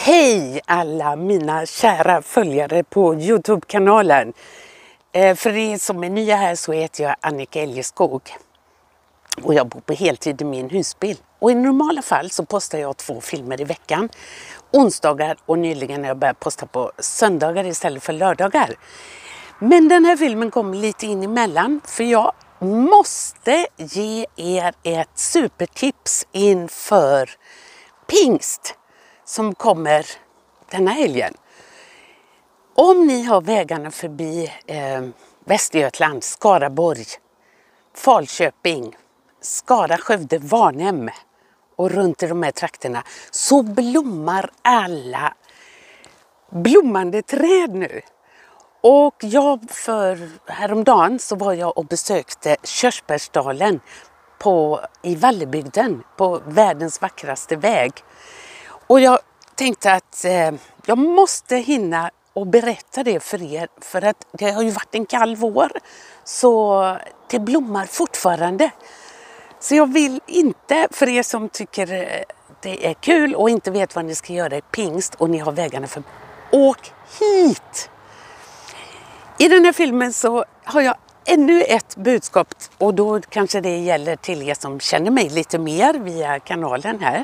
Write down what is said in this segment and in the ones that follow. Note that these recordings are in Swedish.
Hej alla mina kära följare på Youtube-kanalen. För er som är nya här så heter jag Annika Eljeskog. Och jag bor på heltid i min husbil. Och i normala fall så postar jag 2 filmer i veckan. Onsdagar och nyligen har jag börjat posta på söndagar istället för lördagar. Men den här filmen kom lite in emellan för jag måste ge er ett supertips inför pingst som kommer denna helgen. Om ni har vägarna förbi Västergötland, Skaraborg, Falköping, Skara, Skövde, Varnhem och runt i de här trakterna så blommar alla blommande träd nu. Och häromdagen så var jag och besökte Körsbärsdalen i Vallebygden på världens vackraste väg. Och jag tänkte att jag måste hinna och berätta det för er. För att det har ju varit en kall vår. Så det blommar fortfarande. Så jag vill inte, för er som tycker det är kul och inte vet vad ni ska göra i pingst och ni har vägarna för, åk hit! I den här filmen så har jag ännu ett budskap och då kanske det gäller till er som känner mig lite mer via kanalen här.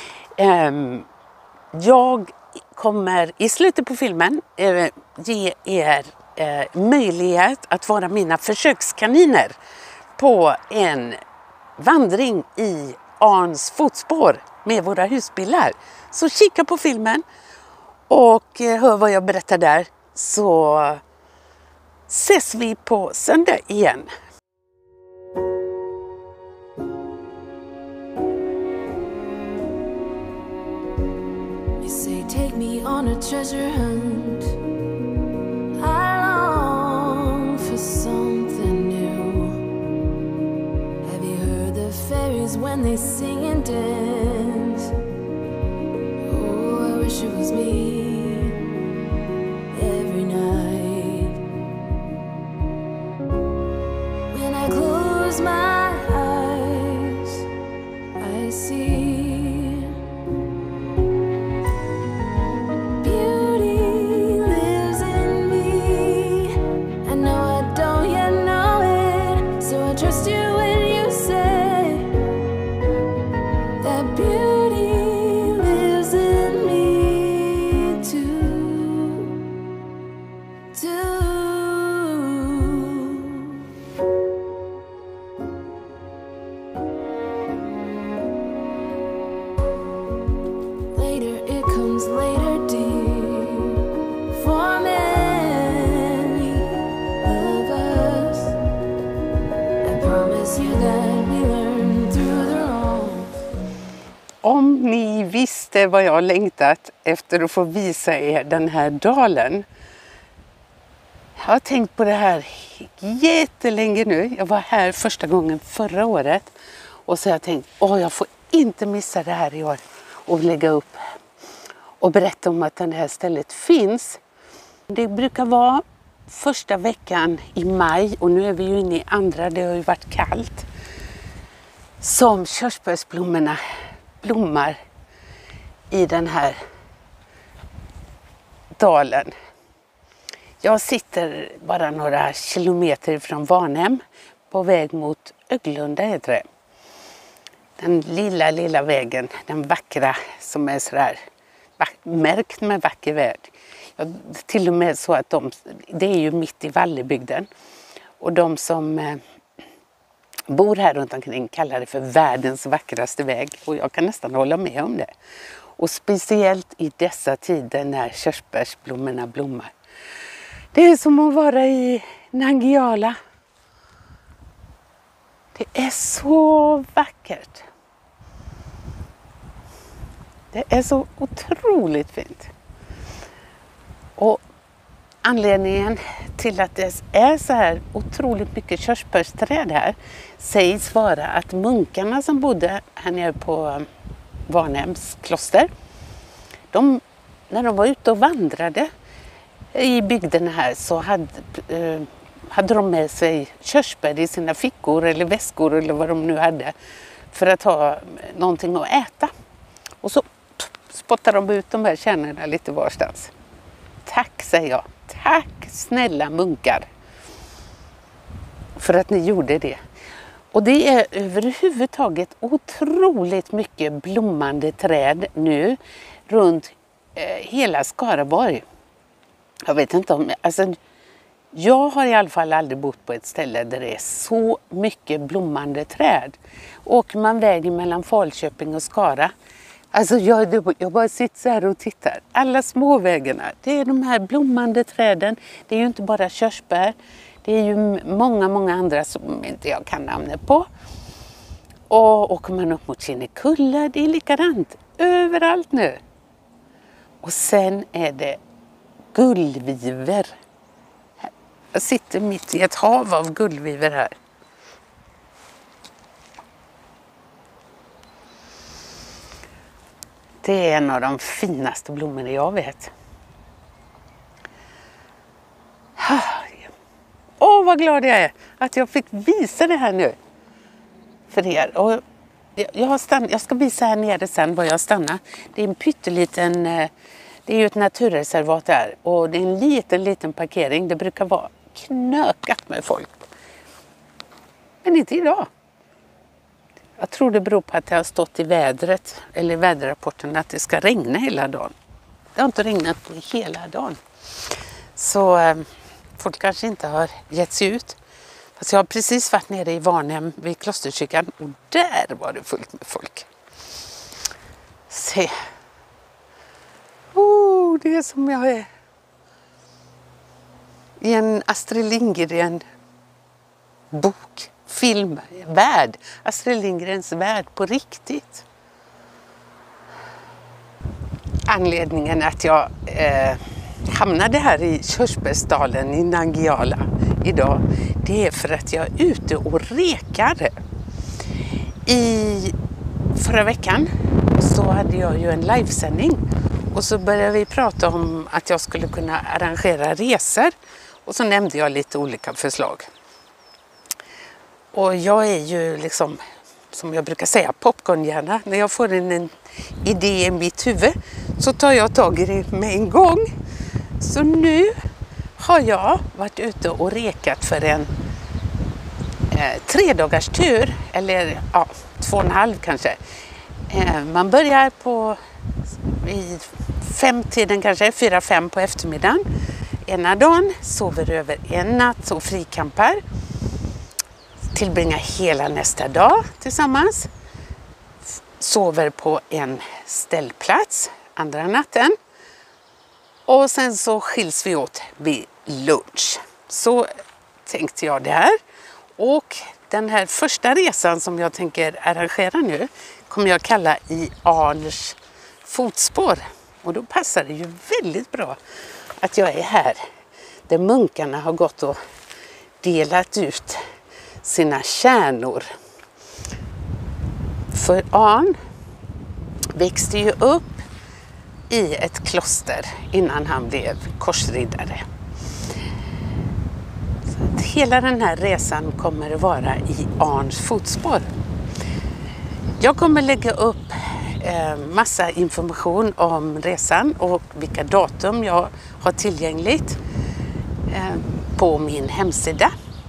Jag kommer i slutet på filmen ge er möjlighet att vara mina försökskaniner på en vandring i Arns fotspår med våra husbilar. Så kika på filmen och hör vad jag berättar där, så ses vi på söndag igen. You say take me on a treasure hunt. I long for something new. Have you heard the fairies when they sing and dance? Oh, I wish it was me every night. When I close my eyes, I see Om ni visste vad jag har längtat efter att få visa er den här dalen. Jag har tänkt på det här jättelänge nu. Jag var här första gången förra året. Och så har jag tänkt, jag får inte missa det här i år. Och lägga upp och berätta om att det här stället finns. Det brukar vara första veckan i maj. Och nu är vi ju inne i andra, det har ju varit kallt. Som körsbärsblommorna blommar i den här dalen. Jag sitter bara några kilometer från Varnhem på väg mot Öglunda heter det. Den lilla vägen, den vackra som är sådär märkt med vacker väg. Till och med så att det är ju mitt i Vallebygden. Och de som bor här runt omkring kallar det för världens vackraste väg. Och jag kan nästan hålla med om det. Och speciellt i dessa tider när körsbärsblommorna blommar. Det är som att vara i Nangijala. Det är så vackert. Det är så otroligt fint. Och anledningen till att det är så här otroligt mycket körsbärsträd här sägs vara att munkarna som bodde här nere på Varnhems kloster, när de var ute och vandrade i bygden här så hade de med sig körsbär i sina fickor eller väskor eller vad de nu hade för att ha någonting att äta. Och så spottar de ut de här kärnorna lite varstans. Tack, säger jag. Tack snälla munkar för att ni gjorde det. Och det är överhuvudtaget otroligt mycket blommande träd nu runt hela Skaraborg. Jag vet inte om... Alltså, jag har i alla fall aldrig bott på ett ställe där det är så mycket blommande träd. Och man väger mellan Falköping och Skara. Alltså jag bara sitter så här och tittar. Alla små vägarna, det är de här blommande träden. Det är ju inte bara körsbär. Det är ju många andra som inte jag kan namnet på. Och åker man upp mot Kinnekulle, det är likadant. Överallt nu. Och sen är det gullviver. Jag sitter mitt i ett hav av gullviver här. Det är en av de finaste blommorna jag vet. Åh, vad glad jag är att jag fick visa det här nu för er. Och jag ska visa här nere sen var jag stannar. Det är en pytteliten, det är ju ett naturreservat där. Och det är en liten parkering. Det brukar vara knökat med folk. Men inte idag. Jag tror det beror på att det har stått i vädret, eller i väderrapporten, att det ska regna hela dagen. Det har inte regnat på hela dagen. Så folk kanske inte har gett sig ut. Fast jag har precis varit nere i Varnhem vid Klosterkyrkan och där var det fullt med folk. Se. Det är som jag är i en Astrid Lindgren bok, film, värld. Astrid Lindgrens värld på riktigt. Anledningen att jag hamnade här i Körsbärsdalen i Nangijala idag, det är för att jag är ute och rekar. I förra veckan så hade jag ju en livesändning och så började vi prata om att jag skulle kunna arrangera resor och så nämnde jag lite olika förslag. Och jag är ju liksom, som jag brukar säga, popcornhjärna. När jag får en idé i mitt huvud så tar jag tag i det med en gång. Så nu har jag varit ute och rekat för en 3 dagars tur, eller 2,5 kanske. Man börjar vid 5-tiden kanske, 4-5 på eftermiddagen. Ena dagen, sover över en natt och frikampar. Tillbringar hela nästa dag tillsammans. Sover på en ställplats andra natten. Och sen så skiljs vi åt vid lunch. Så tänkte jag där. Och den här första resan som jag tänker arrangera nu kommer jag kalla i Arns fotspår. Och då passar det ju väldigt bra att jag är här. Där munkarna har gått och delat ut sina kärnor. För Arn växte ju upp i ett kloster innan han blev korsriddare. Så att hela den här resan kommer att vara i Arns fotspår. Jag kommer lägga upp massa information om resan och vilka datum jag har tillgängligt på min hemsida.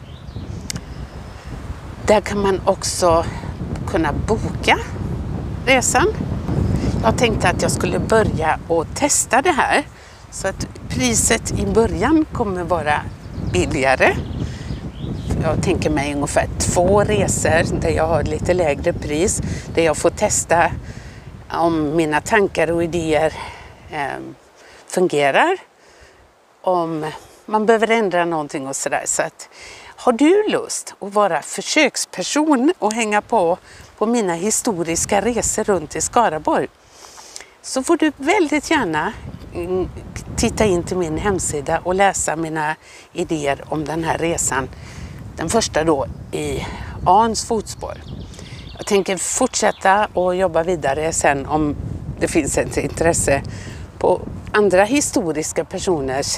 Där kan man också kunna boka resan. Jag tänkte att jag skulle börja och testa det här. Så att priset i början kommer vara billigare. Jag tänker mig ungefär 2 resor där jag har lite lägre pris. Där jag får testa om mina tankar och idéer fungerar. Om man behöver ändra någonting och sådär. Så att har du lust att vara försöksperson och hänga på mina historiska resor runt i Skaraborg, så får du väldigt gärna titta in till min hemsida och läsa mina idéer om den här resan. Den första då i Arns fotspår. Jag tänker fortsätta och jobba vidare sen om det finns ett intresse på andra historiska personers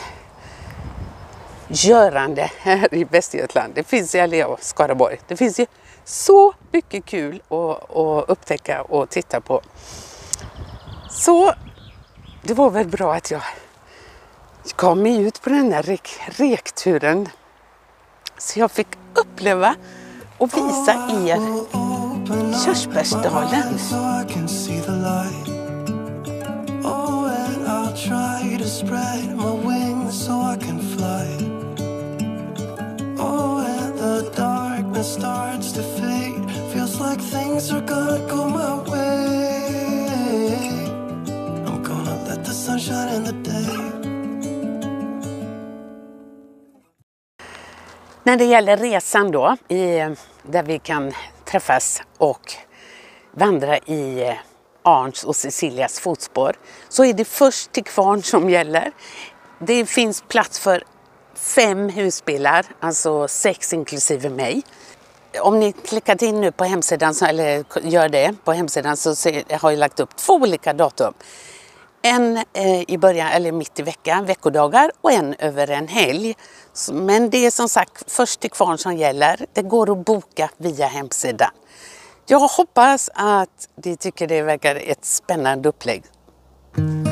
görande här i Västergötland. Det finns i Skaraborg. Det finns ju så mycket kul att upptäcka och titta på. Så det var väl bra att jag gav mig ut på den här rekturen. Så jag fick uppleva och visa er Körsbärsdalen. När det gäller resan då, där vi kan träffas och vandra i Arns och Cecilias fotspår, så är det först till kvarn som gäller. Det finns plats för 5 husbilar, alltså 6 inklusive mig. Om ni klickat in nu på hemsidan, eller gör det på hemsidan, så har jag lagt upp 2 olika datum. En i början eller mitt i veckan, veckodagar, och en över en helg. Men det är som sagt först till kvarn som gäller. Det går att boka via hemsidan. Jag hoppas att ni tycker det verkar ett spännande upplägg.